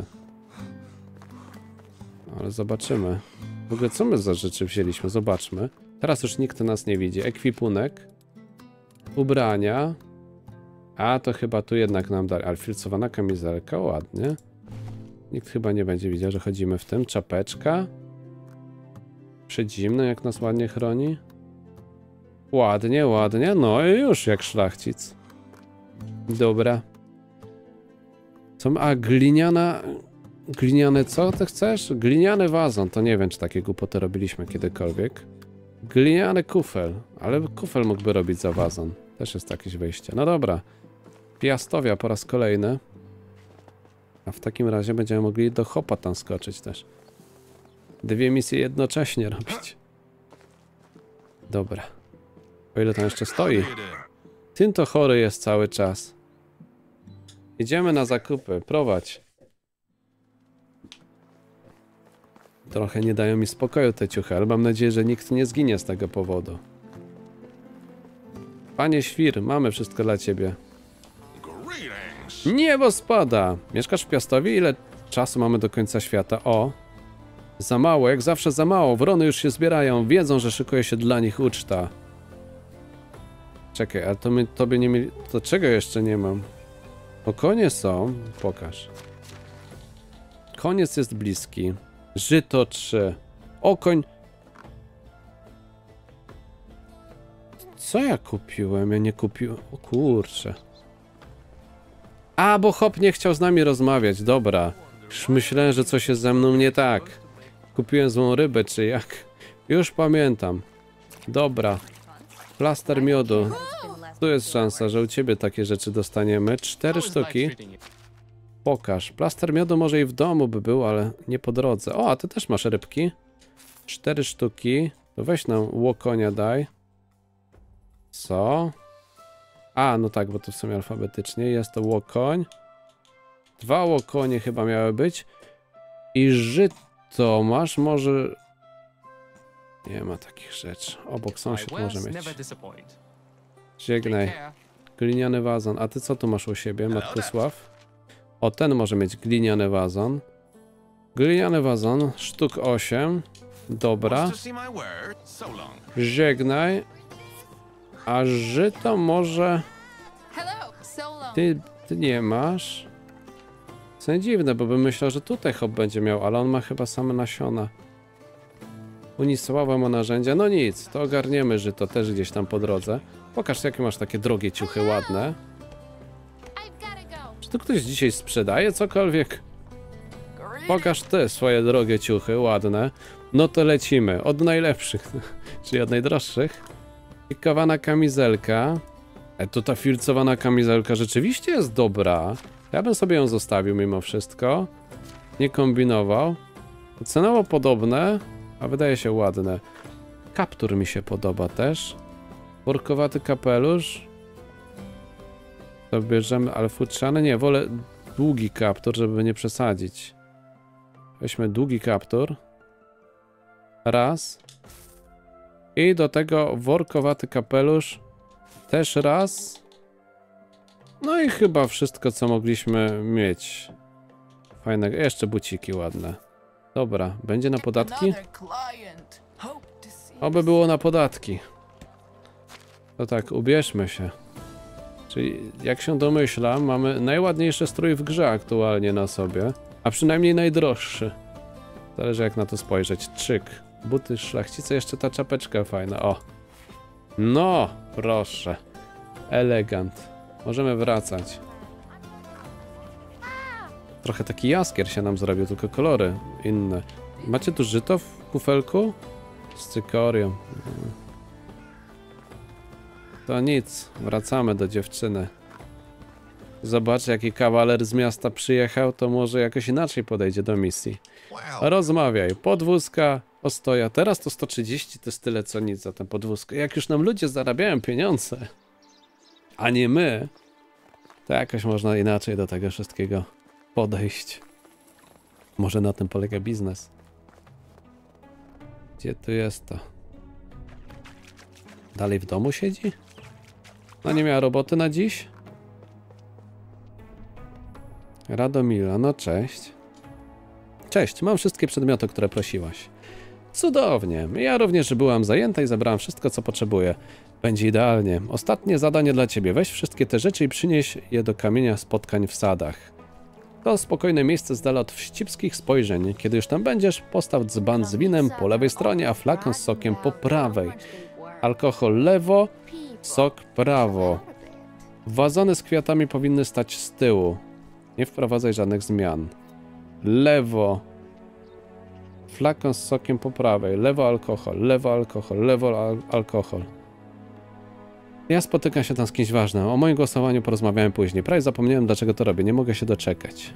Ale zobaczymy. W ogóle co my za rzeczy wzięliśmy? Zobaczmy. Teraz już nikt nas nie widzi. Ekwipunek. Ubrania. A to chyba tu jednak nam dali. Ale filcowana kamizelka, ładnie. Nikt chyba nie będzie widział, że chodzimy w tym. Czapeczka. Przedzimne, jak nas ładnie chroni. Ładnie, ładnie. No i już jak szlachcic. Dobra. Co? A gliniana... Gliniany co ty chcesz? Gliniany wazon. To nie wiem, czy takie głupoty robiliśmy kiedykolwiek. Gliniany kufel. Ale kufel mógłby robić za wazon. Też jest jakieś wyjście. No dobra. Piastowia po raz kolejny. A w takim razie będziemy mogli do hopa tam skoczyć też. Dwie misje jednocześnie robić. Dobra. O ile tam jeszcze stoi. Tym to chory jest cały czas. Idziemy na zakupy. Prowadź. Trochę nie dają mi spokoju te ciuchy, ale mam nadzieję, że nikt nie zginie z tego powodu. Panie Świr, mamy wszystko dla ciebie. Niebo spada! Mieszkasz w Piastowie? Ile czasu mamy do końca świata? O! Za mało, jak zawsze za mało. Wrony już się zbierają, wiedzą, że szykuje się dla nich uczta. Czekaj, a to my tobie nie mieli... To czego jeszcze nie mam? O, konie są. Pokaż. Koniec jest bliski. Żyto 3. Okoń. Co ja kupiłem? Ja nie kupiłem. O kurczę. A, bo hop nie chciał z nami rozmawiać. Dobra. Już myślałem, że coś jest ze mną nie tak. Kupiłem złą rybę, czy jak? Już pamiętam. Dobra. Plaster miodu. Tu jest szansa, że u ciebie takie rzeczy dostaniemy. 4 sztuki. Pokaż. Plaster miodu może i w domu by był, ale nie po drodze. O, a ty też masz rybki. 4 sztuki. To weź nam łokonia daj. Co? A, no tak, bo to w sumie alfabetycznie. Jest to łokoń. 2 łokonie chyba miały być. I żyto masz może... Nie ma takich rzeczy. Obok sąsiad może mieć. Żegnaj. Gliniany wazon. A ty co tu masz u siebie, Matkusław? O, ten może mieć gliniany wazon. Gliniany wazon, sztuk 8. Dobra. Żegnaj. A żyto może... Ty nie masz? Co dziwne, bo bym myślał, że tutaj hop będzie miał, ale on ma chyba same nasiona. Unisława ma narzędzia. No nic, to ogarniemy żyto też gdzieś tam po drodze. Pokaż, jakie masz takie drogie ciuchy, ładne. Czy tu ktoś dzisiaj sprzedaje cokolwiek? Pokaż te swoje drogie ciuchy, ładne. No to lecimy. Od najlepszych, czyli od najdroższych. Pikowana kamizelka. To ta filcowana kamizelka rzeczywiście jest dobra. Ja bym sobie ją zostawił mimo wszystko. Nie kombinował. Cenowo podobne. A wydaje się ładne. Kaptur mi się podoba też. Workowaty kapelusz. To bierzemy, ale futrzany? Nie, wolę długi kaptur, żeby nie przesadzić. Weźmy długi kaptur. Raz. I do tego workowaty kapelusz. Też raz. No i chyba wszystko, co mogliśmy mieć. Fajnego. Jeszcze buciki ładne. Dobra, będzie na podatki? Oby było na podatki. To tak, ubierzmy się. Czyli jak się domyślam, mamy najładniejszy strój w grze aktualnie na sobie. A przynajmniej najdroższy. Zależy jak na to spojrzeć. Czyk. Buty szlachcice, jeszcze ta czapeczka fajna. O. No, proszę. Elegant. Możemy wracać. Trochę taki jaskier się nam zrobił, tylko kolory inne. Macie tu żyto w kufelku? Z cykorią. To nic, wracamy do dziewczyny. Zobacz, jaki kawaler z miasta przyjechał, to może jakoś inaczej podejdzie do misji. Rozmawiaj, podwózka, ostoja. Teraz to 130, to jest tyle co nic za tę podwózkę. Jak już nam ludzie zarabiają pieniądze, a nie my, to jakoś można inaczej do tego wszystkiego podejść. Może na tym polega biznes. Gdzie tu jest to? Dalej w domu siedzi? No nie miała roboty na dziś? Radomila, no cześć. Cześć, mam wszystkie przedmioty, które prosiłaś. Cudownie, ja również byłam zajęta i zabrałam wszystko, co potrzebuję. Będzie idealnie. Ostatnie zadanie dla ciebie. Weź wszystkie te rzeczy i przynieś je do kamienia spotkań w sadach. To spokojne miejsce z dala od wścibskich spojrzeń. Kiedy już tam będziesz, postaw dzban z winem po lewej stronie, a flakon z sokiem po prawej. Alkohol lewo, sok prawo. Wazony z kwiatami powinny stać z tyłu. Nie wprowadzaj żadnych zmian. Lewo. Flakon z sokiem po prawej. Lewo alkohol, lewo alkohol. Ja spotykam się tam z kimś ważnym. O moim głosowaniu porozmawiałem później. Prawie zapomniałem, dlaczego to robię. Nie mogę się doczekać.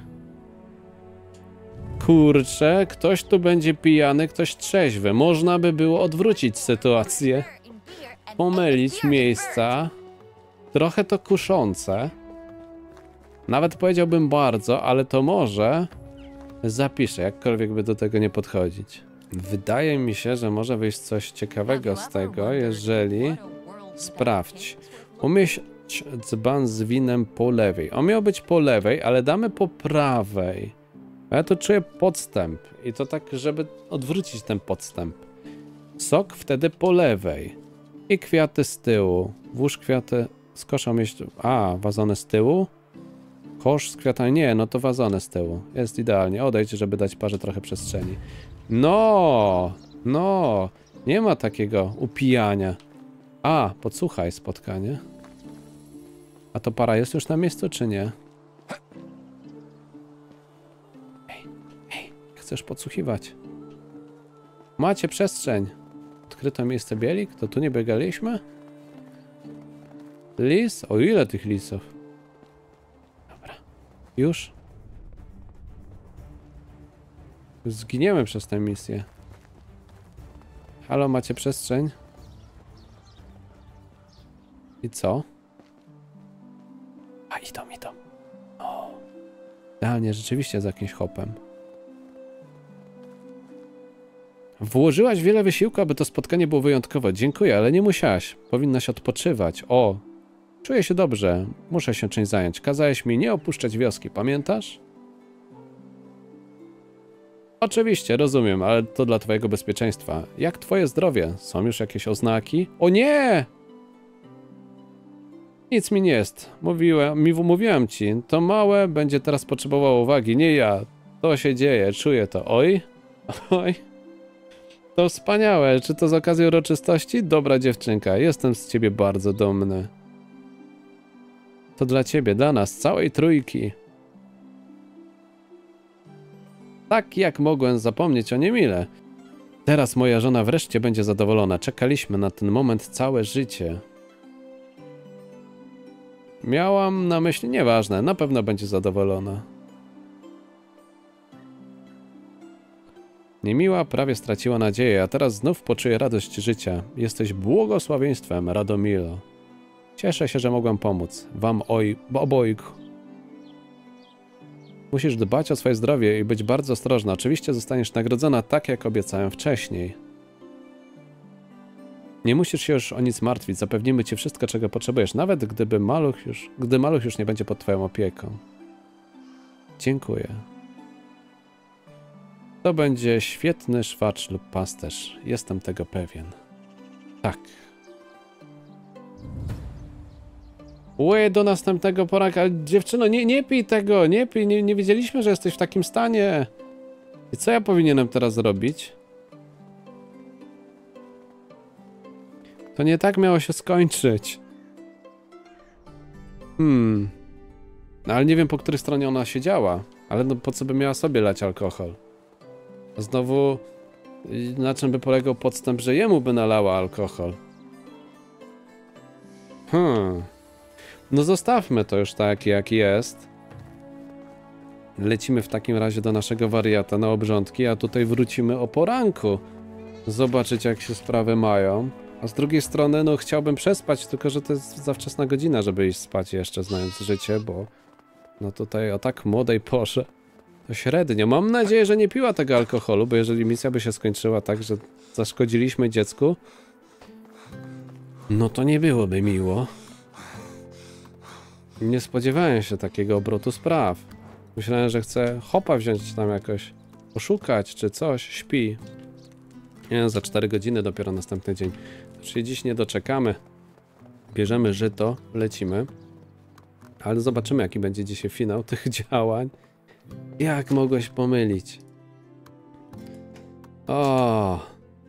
Kurczę, ktoś tu będzie pijany, ktoś trzeźwy. Można by było odwrócić sytuację. Pomylić miejsca. Trochę to kuszące. Nawet powiedziałbym bardzo, ale to może zapiszę, jakkolwiek by do tego nie podchodzić. Wydaje mi się, że może wyjść coś ciekawego z tego, jeżeli... Sprawdź. Umieść dzban z winem po lewej. On miał być po lewej, ale damy po prawej. Ja tu czuję podstęp. I to tak, żeby odwrócić ten podstęp. Sok wtedy po lewej. I kwiaty z tyłu. Włóż kwiaty z kosza umieść... A, wazony z tyłu? Kosz z kwiatami? Nie, no to wazony z tyłu. Jest idealnie. Odejdź, żeby dać parze trochę przestrzeni. No! No! Nie ma takiego upijania. A, podsłuchaj spotkanie. A to para jest już na miejscu, czy nie? Hej, chcesz podsłuchiwać? Macie przestrzeń. Odkryto miejsce bielik? To tu nie biegaliśmy? Lis? O ile tych lisów? Dobra. Już? Zginiemy przez tę misję. Halo, macie przestrzeń? I co? A idą. O. Idealnie, rzeczywiście z jakimś hopem. Włożyłaś wiele wysiłku, aby to spotkanie było wyjątkowe. Dziękuję, ale nie musiałaś. Powinnaś odpoczywać. O. Czuję się dobrze. Muszę się czymś zająć. Kazałeś mi nie opuszczać wioski, pamiętasz? Oczywiście, rozumiem, ale to dla twojego bezpieczeństwa. Jak twoje zdrowie? Są już jakieś oznaki? O nie! Nic mi nie jest. Mówiłem ci, to małe będzie teraz potrzebowało uwagi, nie ja. To się dzieje, czuję to. Oj. To wspaniałe. Czy to z okazji uroczystości? Dobra dziewczynka, jestem z ciebie bardzo dumny. To dla ciebie, dla nas, całej trójki. Tak jak mogłem zapomnieć o Niemile. Teraz moja żona wreszcie będzie zadowolona. Czekaliśmy na ten moment całe życie. Miałam na myśli, nieważne, na pewno będzie zadowolona. Niemiła prawie straciła nadzieję, a teraz znów poczuje radość życia. Jesteś błogosławieństwem, Radomilo. Cieszę się, że mogłem pomóc. Wam obojgu. Musisz dbać o swoje zdrowie i być bardzo ostrożna. Oczywiście zostaniesz nagrodzona tak, jak obiecałem wcześniej. Nie musisz się już o nic martwić. Zapewnimy ci wszystko, czego potrzebujesz, nawet gdy maluch już nie będzie pod twoją opieką. Dziękuję. To będzie świetny szwacz lub pasterz. Jestem tego pewien. Tak. Łe, do następnego poranka. Dziewczyno, nie pij tego, nie pij. Nie wiedzieliśmy, że jesteś w takim stanie. I co ja powinienem teraz zrobić? To nie tak miało się skończyć. No, ale nie wiem, po której stronie ona siedziała. Ale no, po co by miała sobie lać alkohol? A znowu, na czym by polegał podstęp, że jemu by nalała alkohol? No zostawmy to już tak, jak jest. Lecimy w takim razie do naszego wariata na obrządki, a tutaj wrócimy o poranku. Zobaczyć, jak się sprawy mają. A z drugiej strony, no chciałbym przespać, tylko że to jest za wczesna godzina, żeby iść spać jeszcze, znając życie, bo no tutaj o tak młodej porze to średnio. Mam nadzieję, że nie piła tego alkoholu, bo jeżeli misja by się skończyła tak, że zaszkodziliśmy dziecku, no to nie byłoby miło. Nie spodziewałem się takiego obrotu spraw. Myślałem, że chce hopa wziąć tam jakoś, poszukać czy coś. Śpi. Nie wiem, za 4 godziny dopiero następny dzień. Czyli dziś nie doczekamy. Bierzemy żyto, lecimy. Ale zobaczymy, jaki będzie dzisiaj finał tych działań. Jak mogłeś pomylić? O.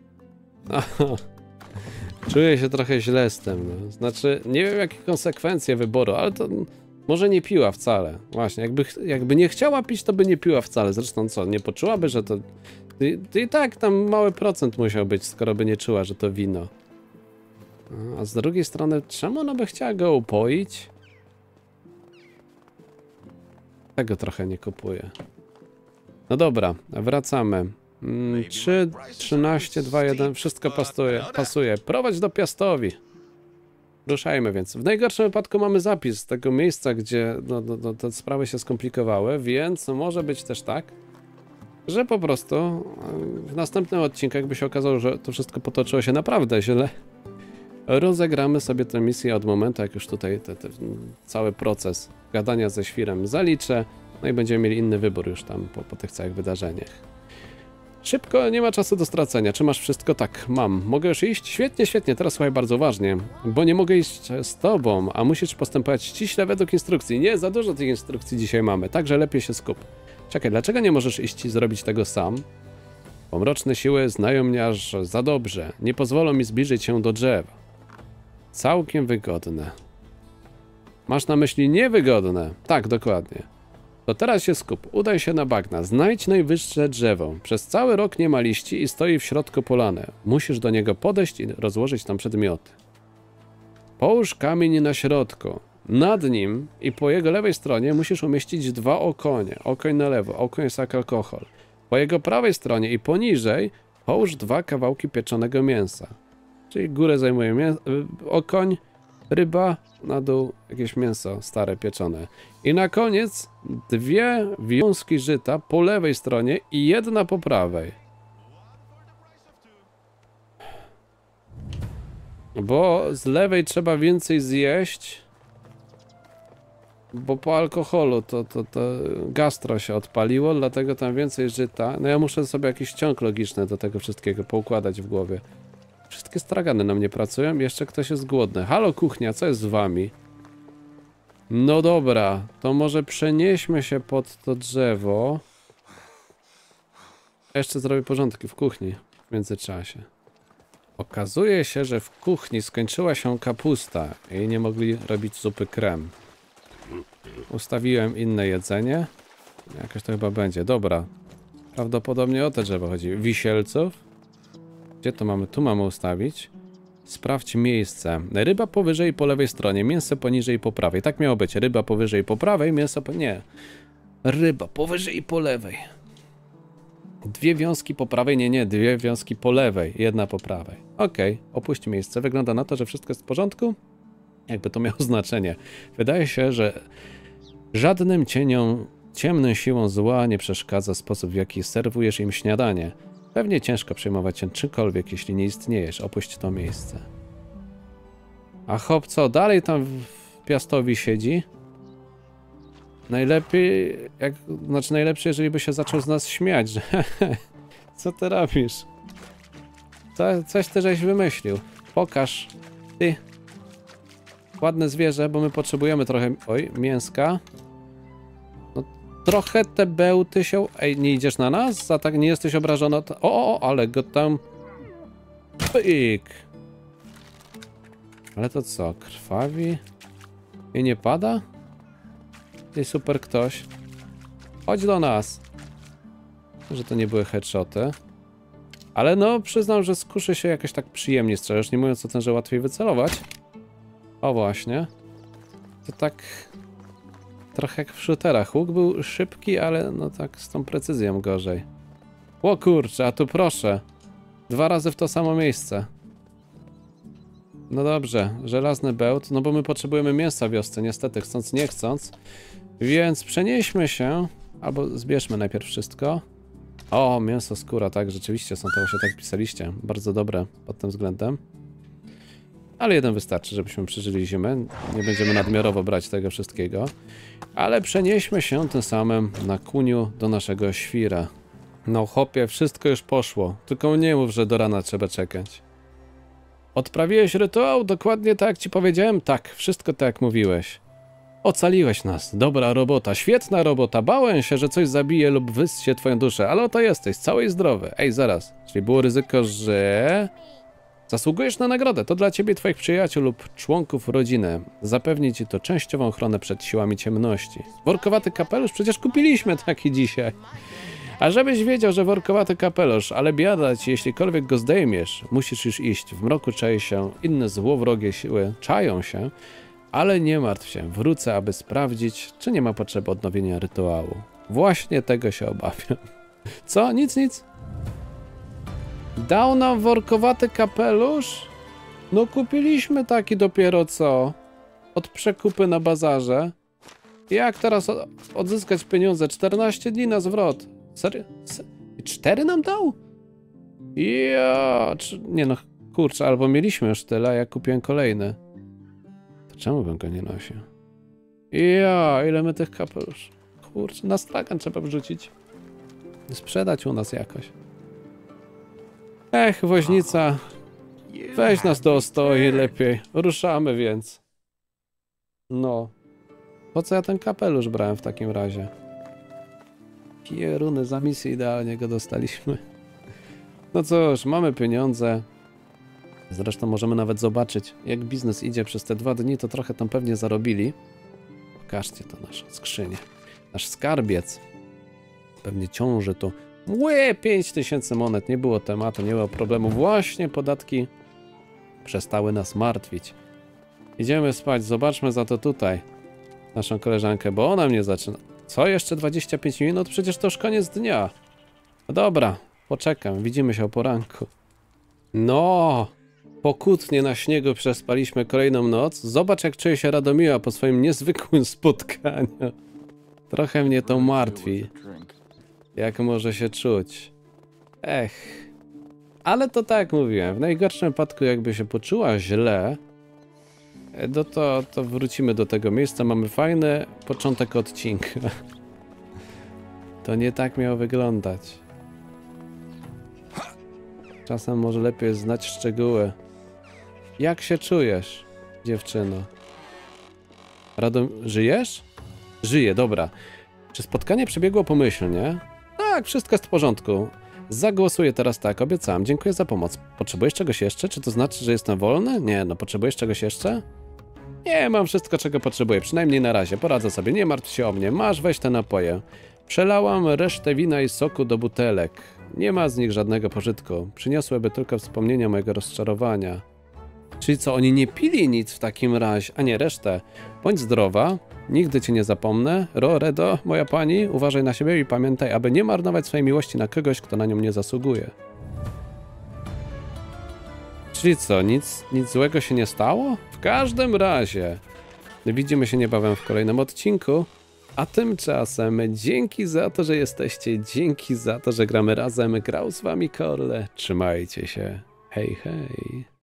Czuję się trochę źle z tym. No. Znaczy, nie wiem, jakie konsekwencje wyboru, ale to może nie piła wcale. Właśnie, jakby nie chciała pić, to by nie piła wcale. Zresztą co, nie poczułaby, że to... I tak tam mały procent musiał być, skoro by nie czuła, że to wino. A z drugiej strony, czemu ona by chciała go upoić? Tego trochę nie kupuję. No dobra, wracamy. 3, 13, 2, 1, wszystko pasuje. Prowadź do Piastowi. Ruszajmy więc. W najgorszym wypadku mamy zapis tego miejsca, gdzie te sprawy się skomplikowały, więc może być też tak, że po prostu w następnym odcinku, jakby się okazało, że to wszystko potoczyło się naprawdę źle, rozegramy sobie tę misję od momentu, jak już tutaj cały proces gadania ze świrem zaliczę, no i będziemy mieli inny wybór już tam po tych całych wydarzeniach. Szybko, nie ma czasu do stracenia. Czy masz wszystko? Tak, mam. Mogę już iść? Świetnie, świetnie. Teraz słuchaj bardzo uważnie, bo nie mogę iść z tobą, a musisz postępować ściśle według instrukcji. Nie, za dużo tych instrukcji dzisiaj mamy, także lepiej się skup. Czekaj, dlaczego nie możesz iść i zrobić tego sam? Pomroczne siły znają mnie aż za dobrze. Nie pozwolą mi zbliżyć się do drzewa. Całkiem wygodne. Masz na myśli niewygodne? Tak, dokładnie. To teraz się skup. Udaj się na bagna. Znajdź najwyższe drzewo. Przez cały rok nie ma liści i stoi w środku polany. Musisz do niego podejść i rozłożyć tam przedmioty. Połóż kamień na środku. Nad nim i po jego lewej stronie musisz umieścić 2 okonie. Okoń na lewo. Okoń jest jak alkohol. Po jego prawej stronie i poniżej połóż 2 kawałki pieczonego mięsa. Czyli górę zajmuje okoń, ryba, na dół jakieś mięso stare pieczone. I na koniec 2 wiązki żyta po lewej stronie i 1 po prawej. Bo z lewej trzeba więcej zjeść, bo po alkoholu to gastro się odpaliło, dlatego tam więcej żyta. No ja muszę sobie jakiś ciąg logiczny do tego wszystkiego poukładać w głowie. Wszystkie stragany na mnie pracują, jeszcze ktoś jest głodny. Halo kuchnia, co jest z wami? No dobra, to może przenieśmy się pod to drzewo. Jeszcze zrobię porządki w kuchni w międzyczasie. Okazuje się, że w kuchni skończyła się kapusta i nie mogli robić zupy krem. Ustawiłem inne jedzenie. Jakoś to chyba będzie. Dobra. Prawdopodobnie o te drzewo chodzi. Wisielców. Gdzie to mamy? Tu mamy ustawić. Sprawdź miejsce. Ryba powyżej i po lewej stronie, mięso poniżej i po prawej. Tak miało być. Ryba powyżej i po prawej, mięso po... Nie. Ryba powyżej i po lewej. 2 wiązki po prawej, nie, 2 wiązki po lewej, 1 po prawej. Okej, opuść miejsce. Wygląda na to, że wszystko jest w porządku. Jakby to miało znaczenie. Wydaje się, że żadnym ciemnym siłom zła nie przeszkadza sposób, w jaki serwujesz im śniadanie. Pewnie ciężko przejmować się czymkolwiek, jeśli nie istniejesz. Opuść to miejsce. A hop, co? Dalej tam w Piastowi siedzi? Najlepiej, najlepsze, jeżeli by się zaczął z nas śmiać, że co ty robisz? Coś ty żeś wymyślił. Pokaż. Ty. Ładne zwierzę, bo my potrzebujemy trochę, mięska. No, trochę te bełty się... Ej, nie idziesz na nas? Za tak nie jesteś obrażona? Ale go tam... Pyk. Ale to co, krwawi? I nie pada? Ty super ktoś. Chodź do nas. Że to nie były headshoty. Ale no, przyznam, że z kuszy się jakoś tak przyjemnie strzelasz, nie mówiąc o tym, że łatwiej wycelować. O właśnie. To tak... Trochę jak w shooterach. Łuk był szybki, ale no tak z tą precyzją gorzej. O kurczę, a tu proszę. 2 razy w to samo miejsce. No dobrze, żelazny bełt, no bo my potrzebujemy mięsa w wiosce, niestety, chcąc nie chcąc. Więc przenieśmy się, albo zbierzmy najpierw wszystko. O, mięso, skóra, tak, rzeczywiście są to właśnie tak pisaliście. Bardzo dobre pod tym względem. Ale 1 wystarczy, żebyśmy przeżyli zimę. Nie będziemy nadmiarowo brać tego wszystkiego. Ale przenieśmy się tym samym na kuniu do naszego świra. No chłopie, wszystko już poszło. Tylko nie mów, że do rana trzeba czekać. Odprawiłeś rytuał? Dokładnie tak jak ci powiedziałem? Tak, wszystko tak jak mówiłeś. Ocaliłeś nas. Dobra robota, świetna robota. Bałem się, że coś zabije lub wyssie twoją duszę, ale oto jesteś, cały i zdrowy. Ej, zaraz. Czyli było ryzyko, że... Zasługujesz na nagrodę. To dla ciebie, twoich przyjaciół lub członków rodziny. Zapewni ci to częściową ochronę przed siłami ciemności. Workowaty kapelusz? Przecież kupiliśmy taki dzisiaj. A żebyś wiedział, że workowaty kapelusz, ale biada ci, jeślikolwiek go zdejmiesz, musisz już iść. W mroku czai się, inne złowrogie siły czają się, ale nie martw się, wrócę, aby sprawdzić, czy nie ma potrzeby odnowienia rytuału. Właśnie tego się obawiam. Co? Nic? Dał nam workowaty kapelusz? No kupiliśmy taki dopiero co. Od przekupy na bazarze. Jak teraz odzyskać pieniądze? 14 dni na zwrot. Serio? 4 nam dał? Ja, nie no, kurczę, albo mieliśmy już tyle, a ja kupiłem kolejny. To czemu bym go nie nosił? Ja, ile my tych kapelusz? Kurczę, na stragan trzeba wrzucić. Sprzedać u nas jakoś. Ech, woźnica. Weź nas do ostoi lepiej. Ruszamy więc. No. Po co ja ten kapelusz brałem w takim razie? Kieruny, za misję idealnie go dostaliśmy. No cóż, mamy pieniądze. Zresztą możemy nawet zobaczyć, jak biznes idzie przez te 2 dni, to trochę tam pewnie zarobili. Pokażcie to naszą skrzynię. Nasz skarbiec. Pewnie ciąży tu. 5000 monet, nie było tematu, nie było problemu. Właśnie podatki przestały nas martwić. Idziemy spać, zobaczmy za to tutaj naszą koleżankę, bo ona mnie zaczyna... Co? Jeszcze 25 minut? Przecież to już koniec dnia. No dobra, poczekam, widzimy się o poranku. No, pokutnie na śniegu przespaliśmy kolejną noc. Zobacz, jak czuje się Radomiła po swoim niezwykłym spotkaniu. Trochę mnie to martwi. Jak może się czuć? Ech. Ale to tak jak mówiłem, w najgorszym wypadku jakby się poczuła źle, no to wrócimy do tego miejsca. Mamy fajny początek odcinka. To nie tak miało wyglądać. Czasem może lepiej jest znać szczegóły. Jak się czujesz, dziewczyno? Żyjesz? Żyję, dobra. Czy spotkanie przebiegło pomyślnie? Tak, wszystko jest w porządku. Zagłosuję teraz tak, obiecałem. Dziękuję za pomoc. Potrzebujesz czegoś jeszcze? Czy to znaczy, że jestem wolny? Nie, no potrzebujesz czegoś jeszcze? Nie, mam wszystko, czego potrzebuję. Przynajmniej na razie. Poradzę sobie. Nie martw się o mnie. Masz, weź te napoje. Przelałam resztę wina i soku do butelek. Nie ma z nich żadnego pożytku. Przyniosłyby tylko wspomnienia mojego rozczarowania. Czyli co, oni nie pili nic w takim razie? A nie, resztę. Bądź zdrowa. Nigdy cię nie zapomnę. Redo, moja pani, uważaj na siebie i pamiętaj, aby nie marnować swojej miłości na kogoś, kto na nią nie zasługuje. Czyli co, nic złego się nie stało? W każdym razie widzimy się niebawem w kolejnym odcinku, a tymczasem dzięki za to, że jesteście, dzięki za to, że gramy razem. Grał z wami Korle. Trzymajcie się. Hej, hej.